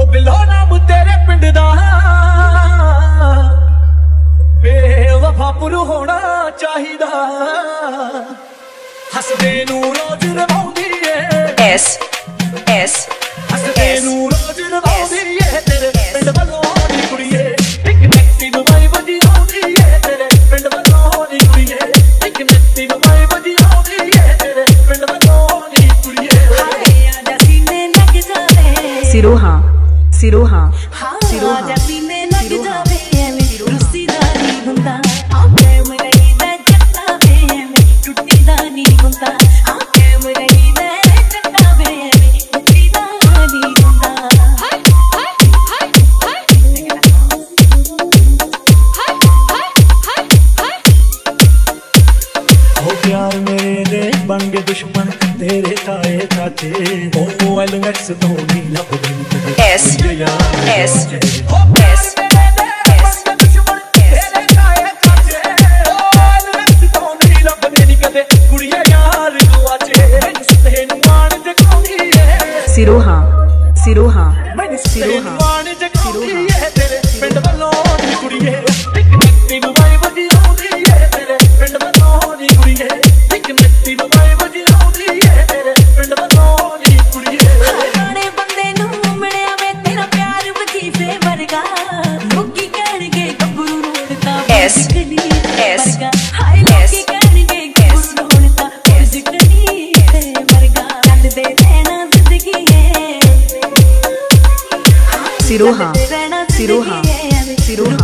below नाम तेरे पिंड दा बेवफा पुरु होना चाहिदा हसदे नू रोज रवाउंदी है S हसदे नू रोज रवाउंदी है तेरे पिंड वालों दी कुड़िए एक नैक्सी नू वाई वजी आउंदी है तेरे पिंड वालों दी कुड़िए एक नैक्सी नू वाई वजी आउंदी है तेरे पिंड वालों दी कुड़िए हाय आजा सीने लग जावे सिरोहा सिरोहा आजा सीने लग जावे रुसी दानी हुंदा आके मरई दा जट्टा वे टुटी दानी हुंदा आके मरई दा जट्टा वे टुटी दानी हुंदा हाय हाय हाय हाय ओ प्यार मेरे बन गए दुश्मन तेरे ताए चाचे ओ एलएक्स तो नी लभदे S सिरोहा सिरोहा सिरोहा सिरोहा सिरोहा सिरोहा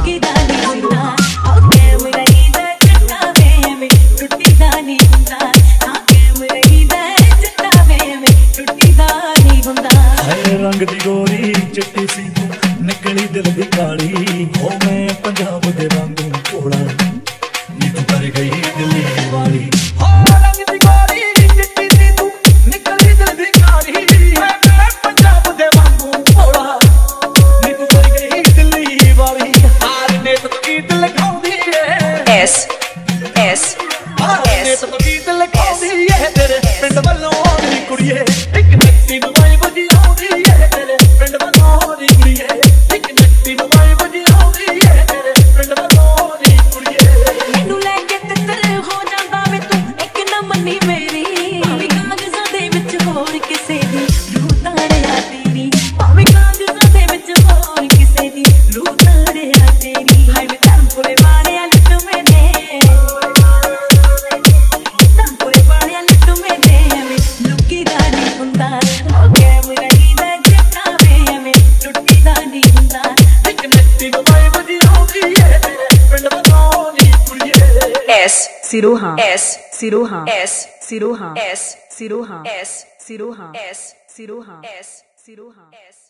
रंग दी गोरी चिट्टी सी निकली दिल दी काली हो मैं पंजाब दे वांगू घोड़ा नी तू कर गई दिल्ली वाली हो रंग दी गोरी चिट्टी सी तू निकली दिल दी काली मैं पंजाब दे वांगू घोड़ा नी तू कर गई दिल्ली वाली हार ने तो गीत लिखाउंदी है S ने तो गीत लिखाउंदी है तेरे पिंड वालों दी कुड़िए एक नैक्सी नू वाई वजी आउंदी है तेरे पिंड वालों दी कुड़िए एक नैक्सी नू वाई वजी आउंदी है तेरे पिंड वालों दी कुड़िए मैनू लेके तितर हो जांदा वे तू एक ना मन्नी मेरी भाਵੇਂ ਕਾਗਜ਼ਾਂ ਦੇ ਵਿੱਚ ਹੋਰ ਕਿਸੇ ਦੀ ਰੂਹ ਤਾੜਿਆ ਤੇਰੀ ਭਾਵੇਂ ਕਾਗਜ਼ਾਂ ਦੇ ਵਿੱਚ ਹੋਰ ਕਿਸੇ ਦੀ ਰੂਹ ਤਾੜਿਆ ਤੇਰੀ ਹਾਏ ਮੈਂ ਧਰਮਪੁਰੇ ਵਾਲਿਆ ਲੁੱਟ ਮੈਨੇ ਧਰਮਪੁਰੇ ਵਾਲਿਆ ਲੁੱਟ ਮੈਨੇ ਐਵੇਂ ਲੁੱਕੀ ਦਾ ਨਹੀਂ ਹੁੰਦਾ ਹੋ ਗਿਆ ਮਰਈ ਦਾ ਜੱਟਾ ਵੇ ਐਵੇਂ ਟੁੱਟੀ ਦਾ ਨਹੀਂ ਹੁੰਦਾ ਇੱਕ ਨੈਕਸੀ ਨੂ ਵਾਈ ਵਜੀ ਆਉਂਦੀ ਹੈ ਤੇਰੇ ਪਿੰਡ ਵਾਲੋਂ ਦੀ ਕੁੜੀਏ S सिरोहा ਸਿਰੋਹਾ सिरोहा ਸਿਰੋਹਾ सिरोहा ਸਿਰੋਹਾ सिरोहा ਸਿਰੋਹਾ सिरोहा